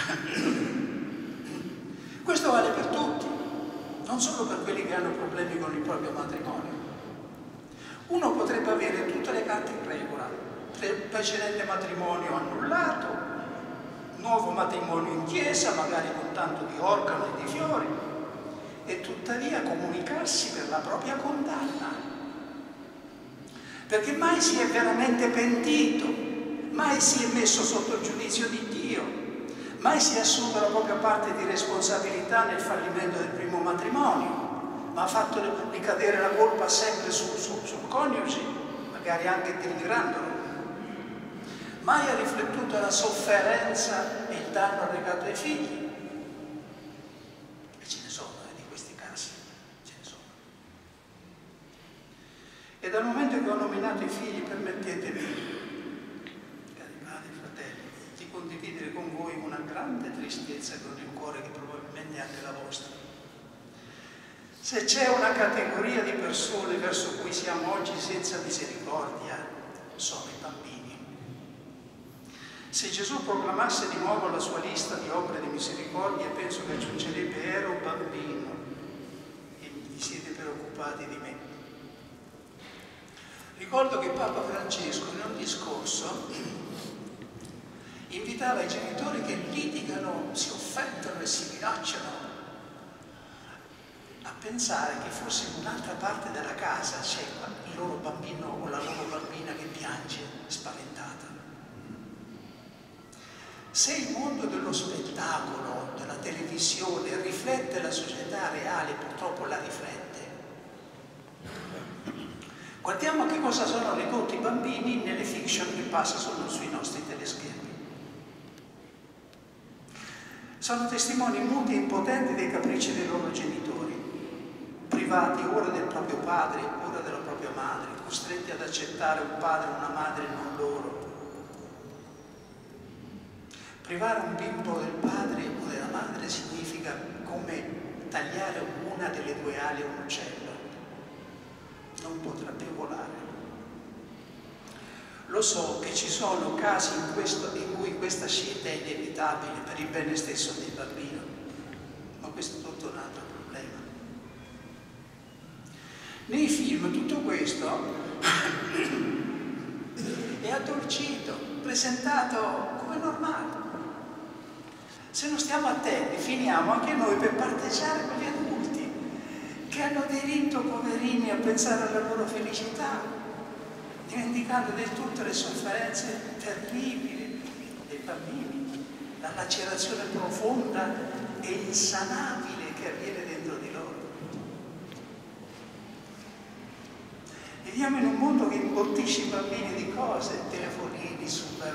Questo vale per tutti, non solo per quelli che hanno problemi con il proprio matrimonio. Uno potrebbe avere tutte le carte in regola, precedente matrimonio annullato, nuovo matrimonio in chiesa, magari con tanto di organo e di fiori, e tuttavia comunicarsi per la propria condanna. Perché mai si è veramente pentito, mai si è messo sotto il giudizio di Dio, mai si è assunto la propria parte di responsabilità nel fallimento del primo matrimonio, ma ha fatto ricadere la colpa sempre sul coniuge, magari anche denigrandolo. Mai ha riflettuto la sofferenza e il danno arrecato ai figli. E ce ne sono di questi casi, ce ne sono. E dal momento che ho nominato i figli, permettetemi, di condividere con voi una grande tristezza con il cuore che probabilmente è anche la vostra. Se c'è una categoria di persone verso cui siamo oggi senza misericordia, sono i bambini. Se Gesù proclamasse di nuovo la sua lista di opere di misericordia, penso che aggiungerebbe: ero bambino e vi siete preoccupati di me. Ricordo che Papa Francesco in un discorso invitava i genitori che litigano, si offendono e si minacciano a pensare che forse in un'altra parte della casa c'è il loro bambino o la loro bambina che piange spaventata. Se il mondo dello spettacolo, della televisione riflette la società reale, purtroppo la riflette. Guardiamo a che cosa sono ridotti i bambini nelle fiction che passano sui nostri teleschermi. Sono testimoni muti e impotenti dei capricci dei loro genitori, privati ora del proprio padre, ora della propria madre, costretti ad accettare un padre e una madre non loro. Privare un bimbo del padre o della madre significa come tagliare una delle due ali a un uccello. Non potrà più volare. Lo so che ci sono casi in cui questa scelta è inevitabile per il bene stesso del bambino, ma questo è tutto un altro problema. Nei film tutto questo è addolcito, presentato come normale. Se non stiamo attenti, finiamo anche noi per parteggiare con gli adulti che hanno diritto, poverini, a pensare alla loro felicità, dimenticando del tutto le sofferenze terribili dei bambini, la lacerazione profonda e insanabile che avviene dentro di loro. Viviamo in un mondo che imbottisce i bambini di cose, telefonini super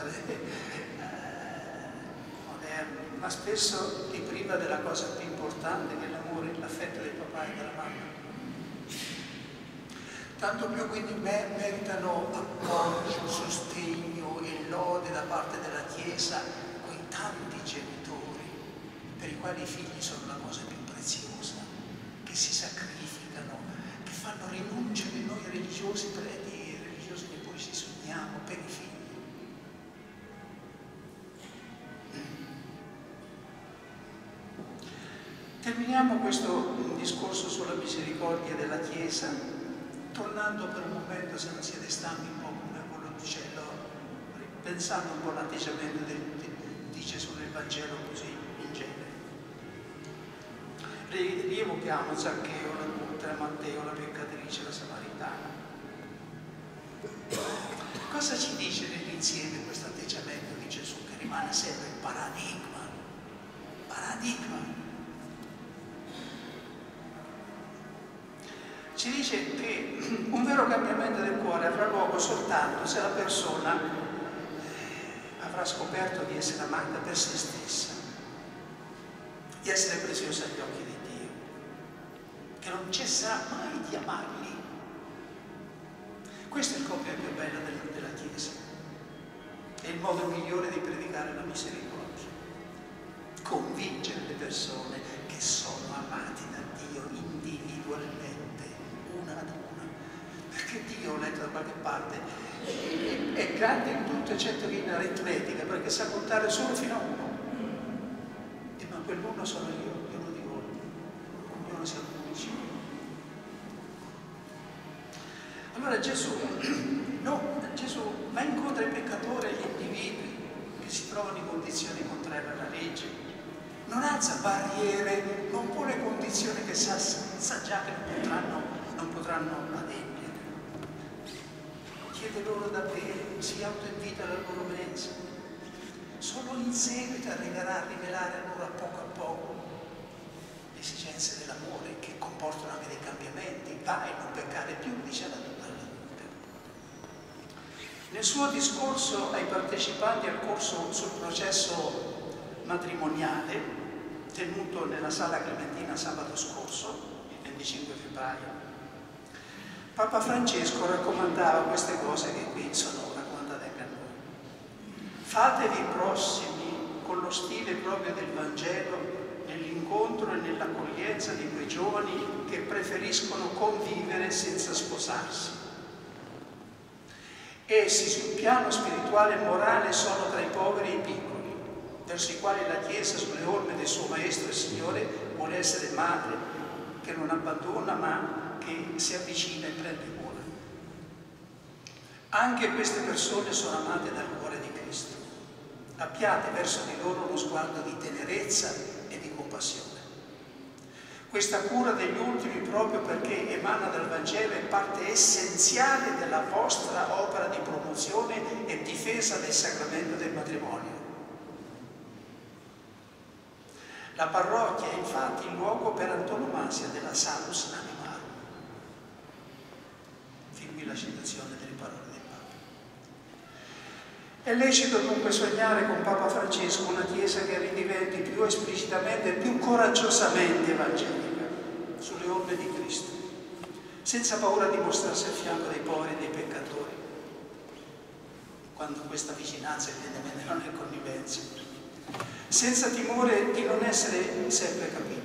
moderni, ma spesso li priva della cosa più importante, che è l'amore, l'affetto del papà e della mamma. Tanto più quindi meritano appoggio, sostegno e lode da parte della Chiesa quei tanti genitori per i quali i figli sono la cosa più preziosa, che si sacrificano, che fanno rinunce che noi religiosi preti e religiosi che poi ci sogniamo per i figli. Terminiamo questo discorso sulla misericordia della Chiesa tornando per un momento, se non siete stanchi, un po' come quello d'uccello, pensando un po' all'atteggiamento di Gesù nel Vangelo così in genere. Rievochiamo Zaccheo, la Matteo, la peccatrice, la Samaritana. Cosa ci dice nell'insieme questo atteggiamento di Gesù, che rimane sempre il paradigma? Ci dice che un vero cambiamento del cuore avrà luogo soltanto se la persona avrà scoperto di essere amata per se stessa, di essere preziosa agli occhi di Dio, che non cesserà mai di amarli. Questo è il compito più bello della Chiesa, è il modo migliore di predicare la misericordia, convincere le persone che sono amate da Dio individualmente, una ad una, perché Dio, ho letto da qualche parte, è grande in tutto eccetto che in aritmetica, perché sa contare solo fino a 1. per l'uno sono io e uno di voi, ognuno siamo unici. Allora Gesù va incontro ai peccatori, agli individui che si trovano in condizioni contrarie alla legge, non alza barriere, non pone condizioni che sa già che non potranno adempiere. Chiede loro da bere, si autoinvita alla loro mensa. Solo in seguito arriverà a rivelare loro a poco le esigenze dell'amore, che comportano anche dei cambiamenti. Vai, non peccare più, dice la Bibbia. Nel suo discorso ai partecipanti al corso sul processo matrimoniale, tenuto nella Sala Clementina sabato scorso, il 25 febbraio, Papa Francesco raccomandava queste cose che qui sono raccomandate anche a noi. Fatevi prossimi con lo stile proprio del Vangelo nell'incontro e nell'accoglienza di quei giovani che preferiscono convivere senza sposarsi. Essi sul piano spirituale e morale sono tra i poveri e i piccoli, verso i quali la Chiesa, sulle orme del suo Maestro e Signore, vuole essere madre, che non abbandona ma che si avvicina e prende cura. Anche queste persone sono amate dal cuore di Cristo. Abbiate verso di loro uno sguardo di tenerezza e di compassione. Questa cura degli ultimi, proprio perché emana dal Vangelo, è parte essenziale della vostra opera di promozione e difesa del sacramento del matrimonio. La parrocchia è infatti il luogo per antonomasia della salus animarum. Fin qui la citazione delle parole del Papa. È lecito dunque sognare con Papa Francesco una Chiesa che ridiventi più esplicitamente e più coraggiosamente evangelica, sulle orme di Cristo, senza paura di mostrarsi a fianco dei poveri e dei peccatori, quando questa vicinanza evidentemente non è connivenza, senza timore di non essere sempre capita.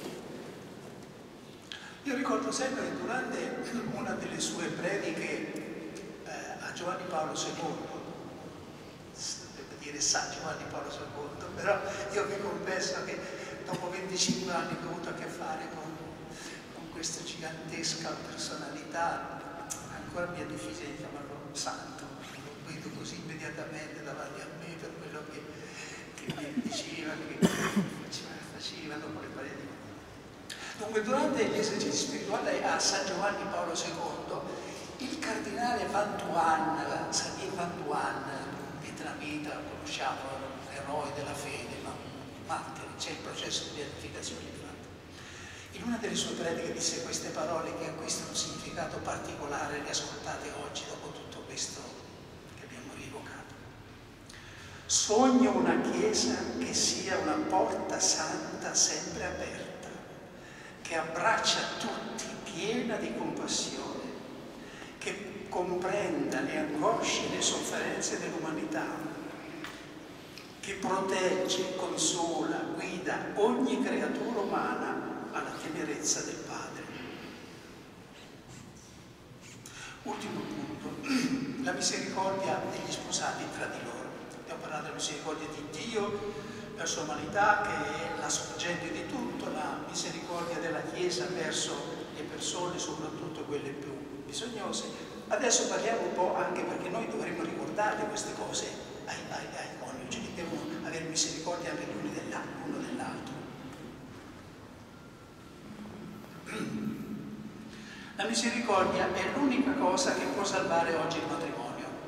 Io ricordo sempre che durante una delle sue prediche a Giovanni Paolo II, deve dire San Giovanni Paolo II, però io vi confesso che dopo 25 anni ho avuto a che fare con questa gigantesca personalità, ancora mi è difficile chiamarlo santo, lo vedo così immediatamente davanti a me per quello che mi diceva, che faceva dopo le pareti. Dunque, durante gli esercizi spirituali a San Giovanni Paolo II, il cardinale Xavier Van Duan, vietnamita, conosciamo, eroe della fede, ma martire, c'è il processo di beatificazione infatti. In una delle sue prediche disse queste parole che acquistano un significato particolare, riascoltate oggi dopo tutto questo che abbiamo rievocato. Sogno una Chiesa che sia una porta santa sempre aperta, che abbraccia tutti, piena di compassione, che comprenda le angosce e le sofferenze dell'umanità, che protegge, consola, guida ogni creatura umana alla tenerezza del Padre. Ultimo punto, la misericordia degli sposati tra di loro. Abbiamo parlato della misericordia di Dio verso l'umanità, che è la sorgente di tutto, la misericordia della Chiesa verso le persone, soprattutto quelle più bisognose. Adesso parliamo un po' anche perché noi dovremmo ricordare queste cose ai coniugi, che devono avere misericordia anche l'uno dell'altro. La misericordia è l'unica cosa che può salvare oggi il matrimonio.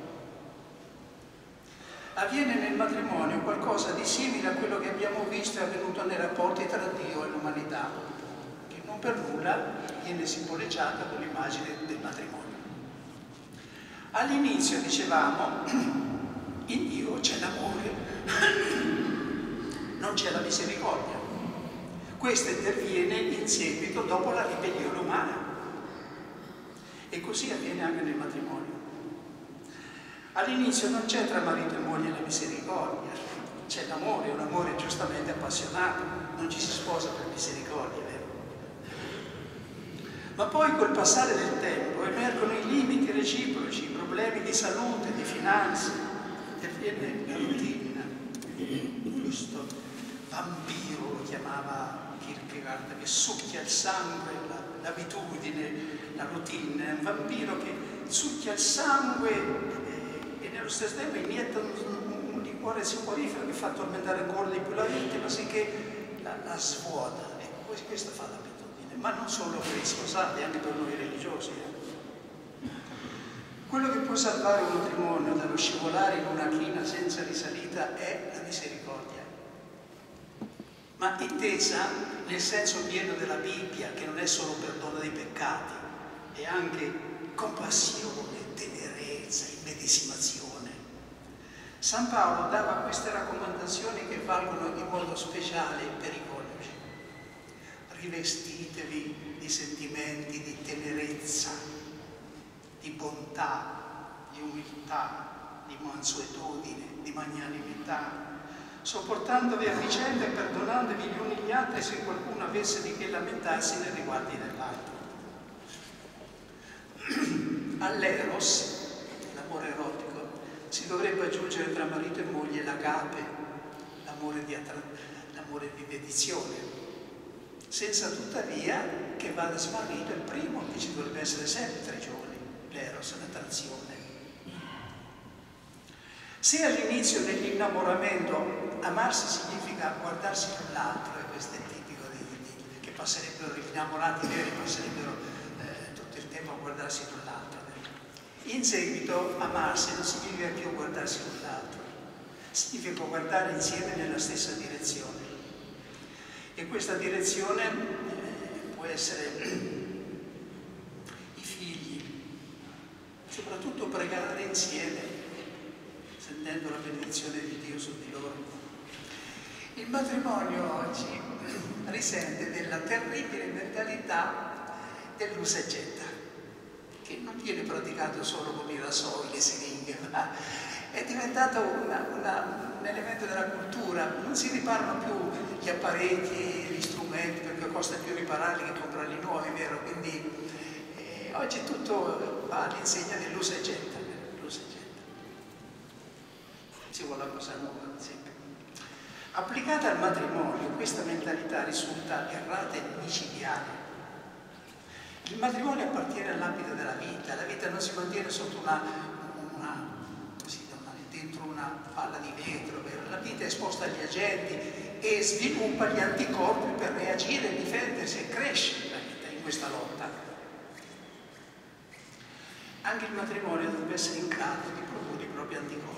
Avviene nel matrimonio qualcosa di simile a quello che abbiamo visto è avvenuto nei rapporti tra Dio e l'umanità, che non per nulla viene simboleggiata con l'immagine del matrimonio. All'inizio dicevamo, in Dio c'è l'amore, non c'è la misericordia. Questa interviene in seguito dopo la ribellione umana. E così avviene anche nel matrimonio. All'inizio non c'è tra marito e moglie la misericordia, c'è l'amore, un amore giustamente appassionato, non ci si sposa per misericordia, vero? Ma poi col passare del tempo emergono i limiti reciproci, i problemi di salute, di finanze, interviene la routine, giusto? vampiro, lo chiamava Kierkegaard, che succhia il sangue, l'abitudine, la routine, è un vampiro che succhia il sangue e nello stesso tempo inietta un liquore sipporifero che fa tormentare ancora di più la vittima, sicché la svuota. Ecco, questo fa l'abitudine, ma non solo per i sposati, anche per noi religiosi. Quello che può salvare un matrimonio dallo scivolare in una china senza risalita è la misericordia, ma intesa nel senso pieno della Bibbia, che non è solo perdono dei peccati, è anche compassione, tenerezza, immedesimazione. San Paolo dava queste raccomandazioni che valgono in modo speciale per i coniugi. Rivestitevi di sentimenti di tenerezza, di bontà, di umiltà, di mansuetudine, di magnanimità, sopportandovi a vicenda e perdonandovi gli uni gli altri se qualcuno avesse di che lamentarsi nei riguardi dell'altro. All'eros, l'amore erotico, si dovrebbe aggiungere tra marito e moglie l'agape, l'amore di dedizione, senza tuttavia che vada smarrito il primo, che ci dovrebbe essere sempre tra i giovani, l'eros, l'attrazione. Se all'inizio dell'innamoramento amarsi significa guardarsi l'altro, e questo è tipico che passerebbero gli innamorati veri, passerebbero tutto il tempo a guardarsi l'altro. In seguito amarsi non significa più guardarsi l'altro, significa guardare insieme nella stessa direzione. E questa direzione può essere soprattutto pregare insieme, sentendo la benedizione di Dio su di loro. Il matrimonio oggi risente della terribile mentalità dell'usa e getta, che non viene praticato solo con i rasoi, le siringhe, ma è diventato un elemento della cultura. Non si riparano più gli apparecchi, gli strumenti, perché costa più ripararli che comprarli nuovi, è vero? Quindi oggi tutto va all'insegna dell'usa e getta. Ci vuole una cosa nuova, sempre. Applicata al matrimonio, questa mentalità risulta errata e micidiale. Il matrimonio appartiene all'ambito della vita, la vita non si mantiene sotto dentro una palla di vetro, la vita è esposta agli agenti e sviluppa gli anticorpi per reagire, difendersi e cresce la vita in questa lotta. Anche il matrimonio dovrebbe essere in grado di produrre i propri anticorpi.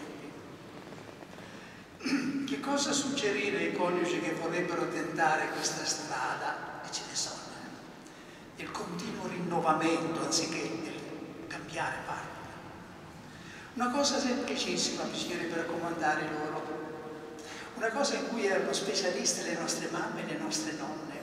Che cosa suggerire ai coniugi che vorrebbero tentare questa strada? E ce ne sono, del continuo rinnovamento anziché del cambiare partner. Una cosa semplicissima bisognerebbe raccomandare loro, una cosa in cui erano specialiste le nostre mamme e le nostre nonne: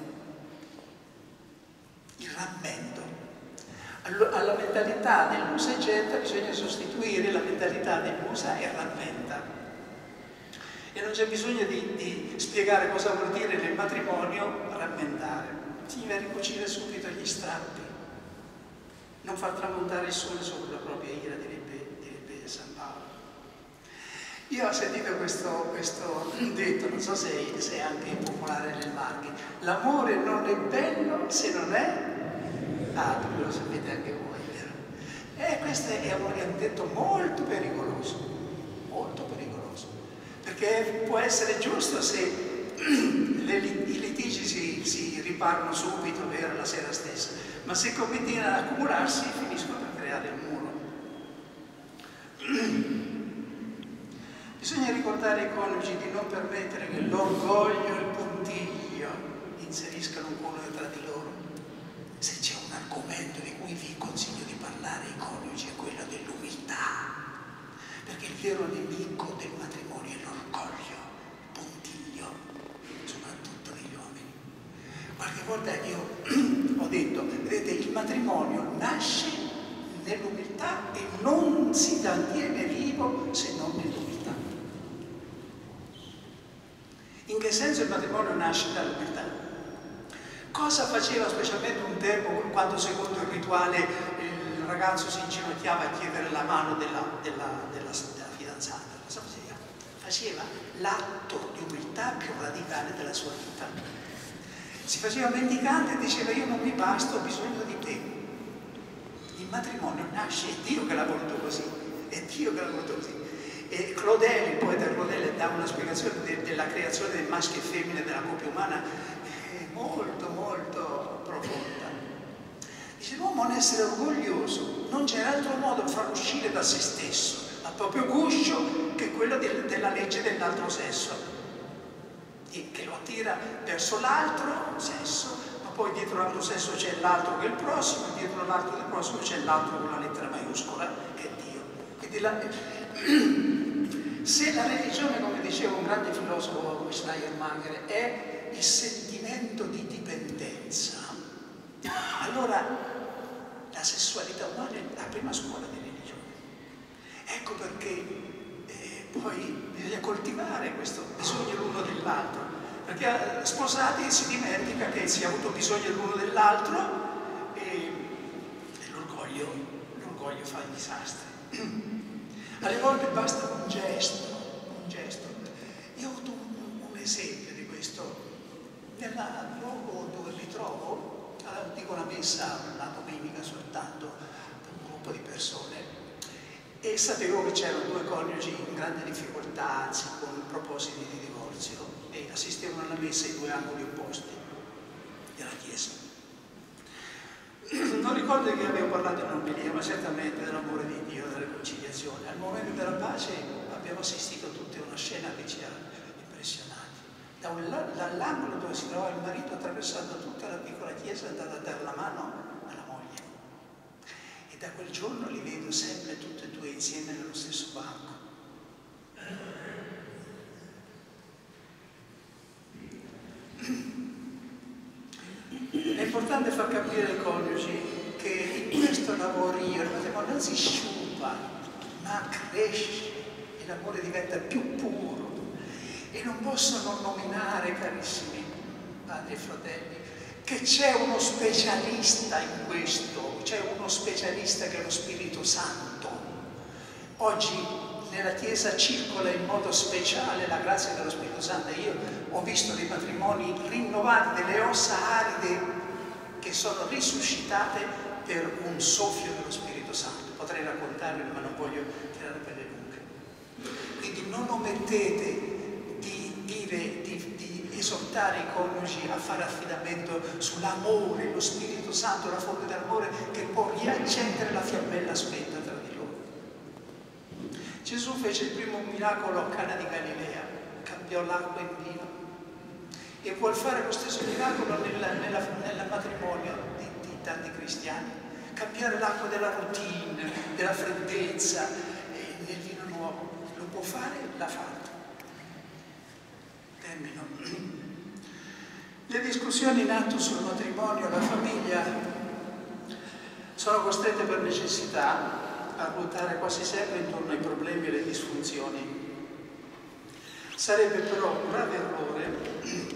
il rammendo. Alla mentalità dell'usa e getta bisogna sostituire la mentalità dell'usa e rammenta. E non c'è bisogno di spiegare cosa vuol dire nel matrimonio rammentare. Significa ricucire subito gli strappi, non far tramontare il sole sopra la propria ira, direbbe San Paolo. Io ho sentito questo detto, non so se è anche popolare nel Marche: l'amore non è bello se non è lo sapete anche voi, vero? E questo è un detto molto pericoloso, perché può essere giusto se i litigi si riparano subito, vero, la sera stessa, ma se continuano ad accumularsi finiscono per creare il muro. Bisogna ricordare ai coniugi di non permettere che l'orgoglio e il puntiglio inseriscano un cuore tra di loro. Se c'è un argomento di cui vi consiglio di parlare ai coniugi è quello dell'umiltà, perché il vero nemico del matrimonio è l'orgoglio, il puntiglio, soprattutto negli uomini. Qualche volta io ho detto, vedete, il matrimonio nasce nell'umiltà e non si mantiene vivo se non nell'umiltà. In che senso il matrimonio nasce dall'umiltà? Cosa faceva specialmente un tempo quando, secondo il rituale, il ragazzo si inginocchiava a chiedere la mano della fidanzata? Cosa faceva? faceva l'atto di umiltà più radicale della sua vita. Si faceva mendicante e diceva: io non mi basta, ho bisogno di te. Il matrimonio nasce, è Dio che l'ha voluto così, è Dio che l'ha voluto così. E Claudel, il poeta Claudel, dà una spiegazione della creazione del maschio e femmine della coppia umana molto molto profonda. Dice: l'uomo è un essere orgoglioso, non c'è altro modo per farlo uscire da se stesso, al proprio guscio, che quello della legge dell'altro sesso, che lo attira verso l'altro sesso, ma poi dietro l'altro sesso c'è l'altro che è il prossimo, e dietro l'altro del prossimo c'è l'altro con la lettera maiuscola, che è Dio. Quindi se la religione, come diceva un grande filosofo come Schleiermacher, è il sentimento di dipendenza, allora la sessualità umana è la prima scuola di religione. Ecco perché poi bisogna coltivare questo bisogno l'uno dell'altro, perché sposati si dimentica che si è avuto bisogno l'uno dell'altro e l'orgoglio fa i disastri. Alle volte basta un gesto. Io ho avuto un esempio di questo nel luogo dove mi trovo. Dico la messa la domenica soltanto per un gruppo di persone, e sapevo che c'erano due coniugi in grande difficoltà, anzi con propositi di divorzio, e assistevano alla messa ai due angoli opposti della chiesa. Non ricordo che avevo parlato in omelia, ma certamente dell'amore di Dio, della riconciliazione. Al momento della pace abbiamo assistito tutti a una scena che ci ha impressionati. Dall'angolo dove si trovava il marito, attraversando tutta la piccola chiesa, è andata a dare la mano alla moglie. E da quel giorno li vedo sempre tutti e due insieme nello stesso banco. È importante far capire ai coniugi che in questo lavorio il matrimonio non si sciupa, ma cresce e l'amore diventa più puro. E non posso non nominare, carissimi padri e fratelli, che c'è uno specialista in questo, c'è uno specialista che è lo Spirito Santo. Oggi nella Chiesa circola in modo speciale la grazia dello Spirito Santo. Io ho visto dei matrimoni rinnovati, delle ossa aride che sono risuscitate per un soffio dello Spirito Santo. Potrei raccontarvelo, ma non voglio tirare per le lunghe. Quindi non omettete di esortare i coniugi a fare affidamento sull'amore, lo Spirito Santo, la fonte dell'amore che può riaccendere la fiammella spenta tra di loro. Gesù fece il primo miracolo a Cana di Galilea, cambiò l'acqua in vino, e vuol fare lo stesso miracolo nel matrimonio di tanti cristiani, cambiare l'acqua della routine, della freddezza, nel vino nuovo. Lo può fare? L'ha fatto. Termino. Le discussioni in atto sul matrimonio e la famiglia sono costrette per necessità a ruotare quasi sempre intorno ai problemi e alle disfunzioni. Sarebbe però un grave errore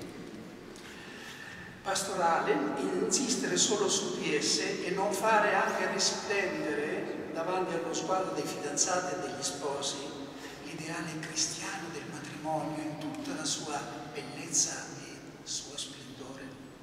pastorale insistere solo su di esse e non fare anche risplendere davanti allo sguardo dei fidanzati e degli sposi l'ideale cristiano del matrimonio in tutta la sua bellezza e suo splendore.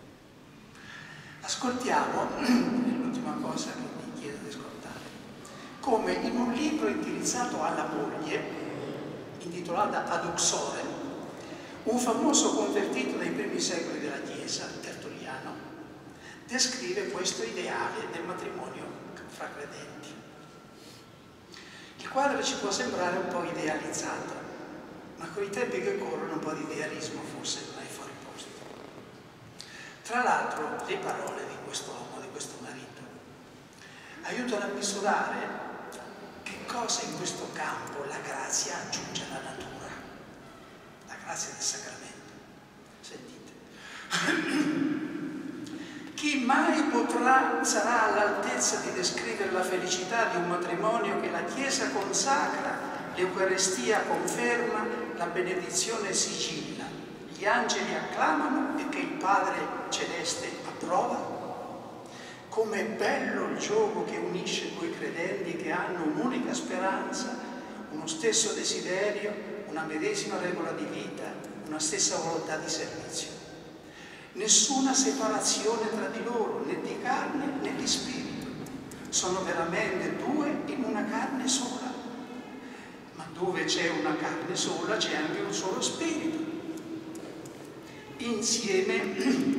Ascoltiamo, l'ultima cosa che mi chiedo di ascoltare, come in un libro indirizzato alla moglie, intitolato Ad Uxorem, un famoso convertito dei primi secoli della Chiesa, Tertulliano, descrive questo ideale del matrimonio fra credenti. Il quadro ci può sembrare un po' idealizzato, ma con i tempi che corrono un po' di idealismo forse non è fuori posto. Tra l'altro, le parole di quest'uomo, di questo marito, aiutano a misurare che cosa in questo campo la grazia aggiunge alla natura. La grazia del sacramento. Sentite. Chi mai sarà all'altezza di descrivere la felicità di un matrimonio che la Chiesa consacra, l'Eucaristia conferma, la benedizione sigilla, gli angeli acclamano e che il Padre Celeste approva? Com'è bello il gioco che unisce due credenti che hanno un'unica speranza, uno stesso desiderio, una medesima regola di vita, una stessa volontà di servizio. Nessuna separazione tra di loro, né di carne né di spirito. Sono veramente due in una carne sola. Ma dove c'è una carne sola c'è anche un solo spirito. Insieme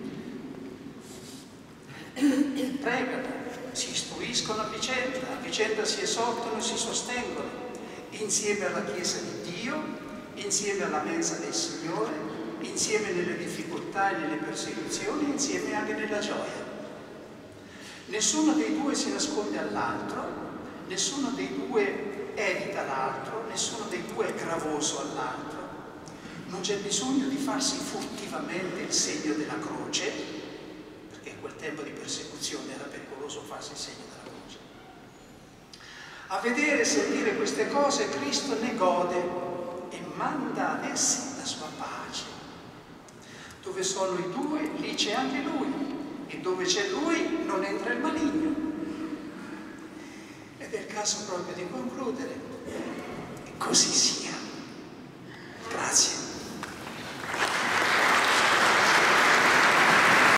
pregano, si istruiscono a vicenda si esortano e si sostengono, insieme alla Chiesa di Dio, insieme alla mensa del Signore, insieme nelle difficoltà e nelle persecuzioni, insieme anche nella gioia. Nessuno dei due si nasconde all'altro, nessuno dei due evita l'altro, nessuno dei due è gravoso all'altro. Non c'è bisogno di farsi furtivamente il segno della croce, perché in quel tempo di persecuzione era pericoloso farsi il segno della croce. A vedere e sentire queste cose Cristo ne gode e manda ad essi la sua pace. Dove sono i due, lì c'è anche Lui, e dove c'è Lui non entra il maligno. Ed è il caso proprio di concludere. E così sia.